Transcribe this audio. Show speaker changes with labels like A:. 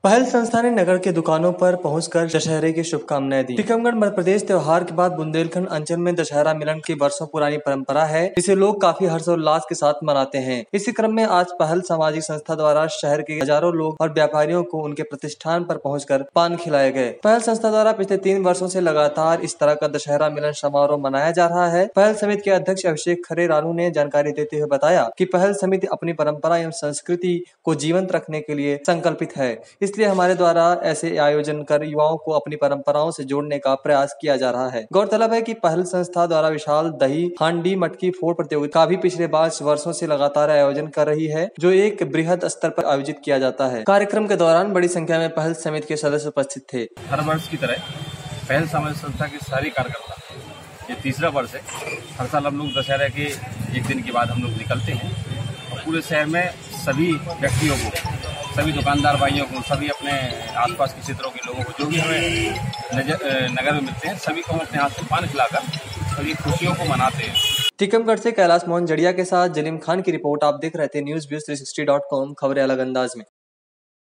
A: पहल संस्था ने नगर के दुकानों पर पहुंचकर दशहरे की शुभकामनाएं दी। टीकमगढ़ मध्य प्रदेश त्योहार के बाद बुंदेलखंड अंचल में दशहरा मिलन की वर्षों पुरानी परंपरा है। इसे लोग काफी हर्षोल्लास के साथ मनाते हैं। इसी क्रम में आज पहल सामाजिक संस्था द्वारा शहर के हजारों लोग और व्यापारियों को उनके प्रतिष्ठान पर पहुंचकर पान खिलाए गए। पहल संस्था द्वारा पिछले 3 वर्षों से लगातार इस तरह का दशहरा मिलन समारोह मनाया जा रहा है। पहल समिति के अध्यक्ष अभिषेक खरे रानू ने जानकारी देते हुए बताया कि पहल समिति अपनी परंपरा एवं संस्कृति को जीवंत रखने के लिए संकल्पित है। इसलिए हमारे द्वारा ऐसे आयोजन कर युवाओं को अपनी परंपराओं से जोड़ने का प्रयास किया जा रहा है। गौरतलब है कि पहल संस्था द्वारा विशाल दही हांडी मटकी फोड़ प्रतियोगिता का भी पिछले 5 वर्षों से लगातार आयोजन कर रही है, जो एक बृहद स्तर पर आयोजित किया जाता है। कार्यक्रम के दौरान बड़ी संख्या में पहल समिति के सदस्य उपस्थित थे।
B: हर वर्ष की तरह पहल सामाजिक संस्था के सारे कार्यकर्ता, ये तीसरा वर्ष है। हर साल हम लोग दशहरा के एक दिन के बाद हम लोग निकलते हैं और पूरे शहर में सभी व्यक्तियों को, सभी दुकानदार भाइयों को, सभी अपने आसपास के क्षेत्रों के लोगों को जो भी हमें नगर में मिलते हैं, सभी को हम अपने हाथ से पान खिलाकर सभी खुशियों को मनाते हैं।
A: टीकमगढ़ से कैलाश मोहन जड़िया के साथ जलीम खान की रिपोर्ट। आप देख रहे थे न्यूज़ व्यूज 360.com, खबरें अलग अंदाज में।